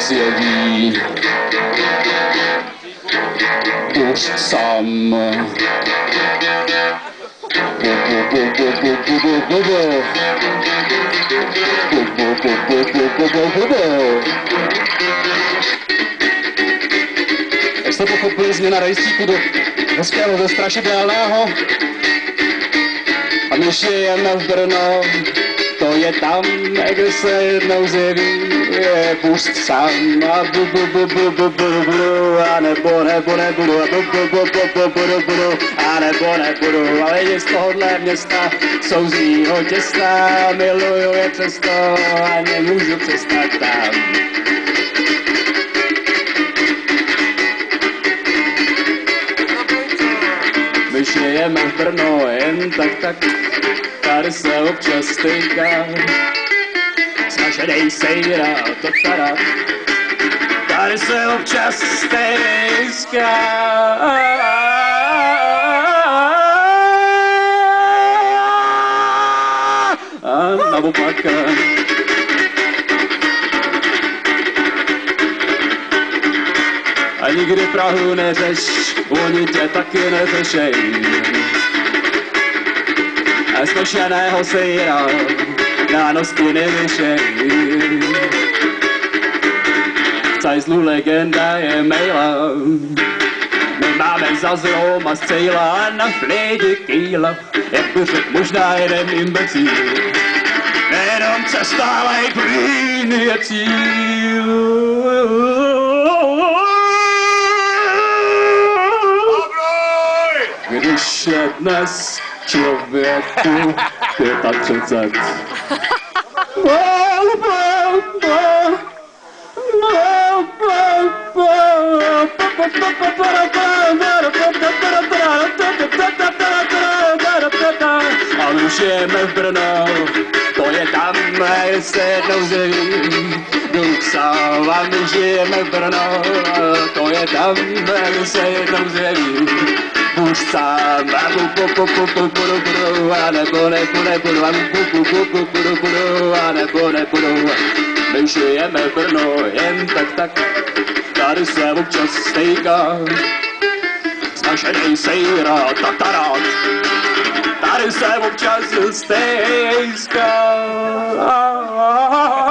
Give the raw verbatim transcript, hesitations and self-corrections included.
zjeví. Už sám. Jak jste pochopili, změna rejstříku do hezkého ze strašidelného. A když jeme v Brno, to je tam, kde se jednou zjeví, je pust sám a bu bu bu bu bu bu bu a nebo nebo nebudu a bu bu bu bu bu bu bu a nebo nebudu, ale lidi z tohohle města jsou z mýho těsta, miluju je přesto a nemůžu přestat tam. My žijeme v Brno jen tak tak, tady se občas stejká, smaženej sejra, to tada, tady se občas stejská. A naopak. A nikdy Prahu neřeš, oni tě taky neřešej. A smaženého sejra na nosky nevyšej. V cajzlu legenda je maila, my máme za Zrom a z Cejla na flídi kýla, jak by řekl možná jeden imbecíl. Jenom cesta, ale i plín je cíl. Když je dnes člověku třicet pět. A my žijeme v Brno, to je tam, kde se jednou zjeví. Duxal, a my žijeme v Brno, to je tam, kde se jednou zjeví. Už sám, a bu bu bu bu bu bu bu a nebo nebu nebudu, a bu bu bu bu bu bu a nebo nebudu. My žijeme v Brno jen tak tak, tady se občas stejká, smaženej sejra, tatarát, tady se občas stejská.